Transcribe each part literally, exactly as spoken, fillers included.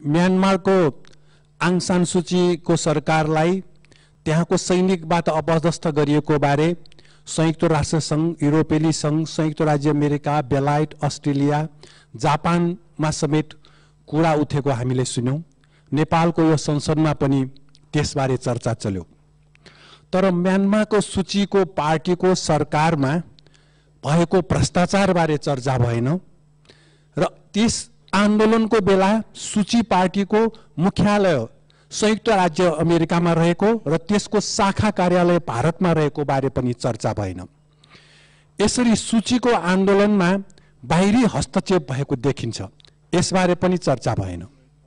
म्यानमारको आङ सान सुचीको सरकारलाई त्यहाँको सैनिकबाट अपदस्थ गरिएको बारे संयुक्त राष्ट्र संघ, युरोपेली संघ, संयुक्त राज्य अमेरिका, बेलायत, अस्ट्रेलिया, जापानमा समेत कुरा उठेको हामीले सुन्यौं। नेपालको यो संसदमा पनि त्यसबारे चर्चा चल्यो। तर म्यानमारको सूचीको पार्टीको सरकारमा भएको भ्रष्टाचार बारे चर्चा भएन र त्यस आन्दोलनको बेला सूची पार्टीको मुख्यालय संयुक्त राज्य अमेरिकामा रहेको र त्यसको शाखा कार्यालय भारतमा रहेको बारे पनि चर्चा भएन। यसरी सूचीको आन्दोलनमा बाहिरी हस्तक्षेप भएको देखिन्छ, यसबारे पनि चर्चा भएन।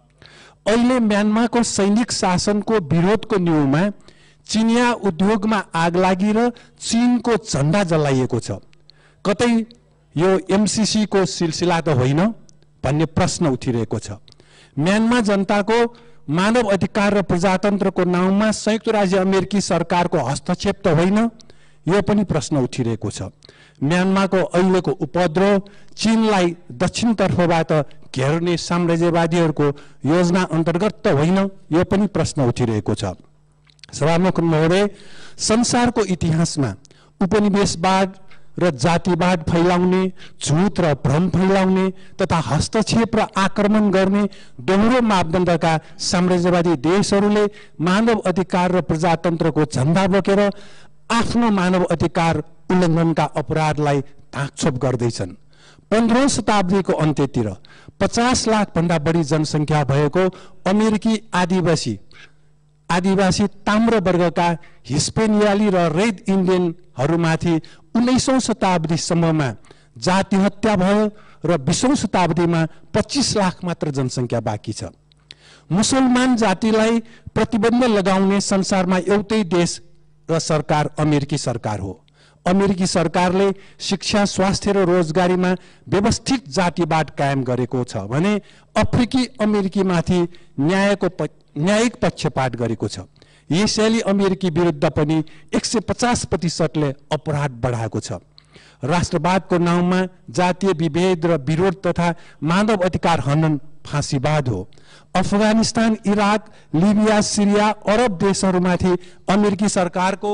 अहिले म्यानमारको सैनिक शासनको विरोधको न्यूमा चीनिया उद्योगमा आग लागि र चीनको झण्डा जलाइएको छ। कतै यो एमसीसी को सिलसिला त होइन भन्ने प्रश्न उठिरहेको छ। म्यानमार जनताको मानव अधिकार र प्रजातन्त्रको नाउँमा संयुक्त राज्य अमेरिकी सरकारको हस्तक्षेप त होइन, यो पनि प्रश्न उठिरहेको छ। म्यानमारको अहिलेको उपद्रव चीनलाई दक्षिणतर्फबाट घेर्ने साम्राज्यवादीहरूको योजना अन्तर्गत त होइन, यो पनि प्रश्न उठिरहेको छ। सभामुख महोदय, संसारको इतिहासमा उपनिवेशवाद र जातिवाद फैलाउने, झुट र भ्रम फैलाउने तथा हस्तक्षेप र आक्रमण गर्ने दोहोरो मापदण्डका साम्राज्यवादी देशहरूले मानव अधिकार र प्रजातन्त्रको झण्डा बोकेर आफ्नो मानव अधिकार उल्लङ्घनका अपराधलाई ढाकछोप गर्दैछन्। पन्ध्रौं शताब्दीको अन्त्यतिर पचास लाख भन्दा बढी जनसङ्ख्या भएको अमेरिकी आदिवासी आदिवासी ताम्र वर्गका हिस्पेनियाली र रेड इन्डियनहरूमाथि उन्नाइसौं शताब्दीसम्ममा जाति हत्या भयो र बीसौं शताब्दीमा पच्चीस लाख मात्र जनसङ्ख्या बाँकी छ। मुसलमान जातिलाई प्रतिबन्ध लगाउने संसारमा एउटै देश र सरकार अमेरिकी सरकार हो। अमेरिकी सरकारले शिक्षा, स्वास्थ्य र रोजगारीमा व्यवस्थित जातिवाद कायम गरेको छ भने अफ्रिकी अमेरिकीमाथि न्यायको न्यायिक पक्षपात गरेको छ। यसैले अमेरिकी विरुद्ध पनि एक सय पचास प्रतिशतले अपराध बढाएको छ। राष्ट्रवादको नाउँमा जातीय विभेद र विरोध तथा मानव अधिकार हनन फाँसीवाद हो। अफगानिस्तान, इराक, लिबिया, सिरिया, अरब देशहरूमाथि अमेरिकी सरकारको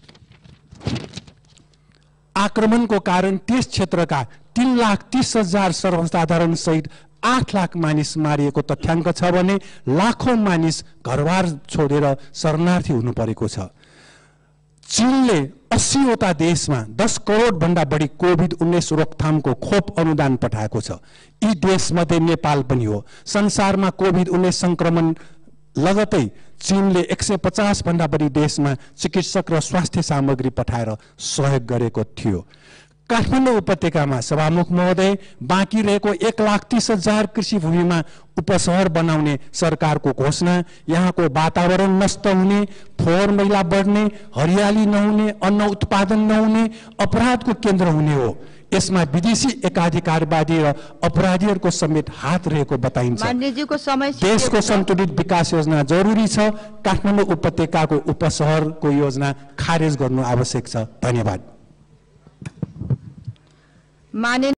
आक्रमणको कारण त्यस क्षेत्रका तीन लाख तीस हजार सर्वसाधारण सहित आठ लाख मानिस मारिएको तथ्याङ्क छ भने लाखौं मानिस घरबार छोडेर शरणार्थी हुनु परेको छ। चीनले अस्सीवटा देशमा दस करोड भन्दा बढी कोभिड उन्नाइस रोकथामको खोप अनुदान पठाएको छ। यी देशमध्ये नेपाल पनि हो। संसारमा कोभिड उन्नाइस संक्रमण लगतै चीनले एक सय पचास भन्दा बढी देशमा चिकित्सक र स्वास्थ्य सामग्री पठाएर सहयोग गरेको थियो। काठमाडौँ उपत्यकामा सभामुख महोदय, बाँकी रहेको एक लाख तीस हजार कृषि भूमिमा उपशहर बनाउने सरकारको घोषणा, यहाँको वातावरण नष्ट हुने, फोहोर मैला बढ्ने, हरियाली नहुने, अन्न उत्पादन नहुने, अपराधको केन्द्र हुने हो। यसमा विदेशी एकाधिकारवादी र अपराधीहरूको समेत हात रहेको बताइन्छ। देशको सन्तुलित विकास योजना जरुरी छ। काठमाडौँ उपत्यकाको उपशहरको योजना खारेज गर्नु आवश्यक छ। धन्यवाद। मान्य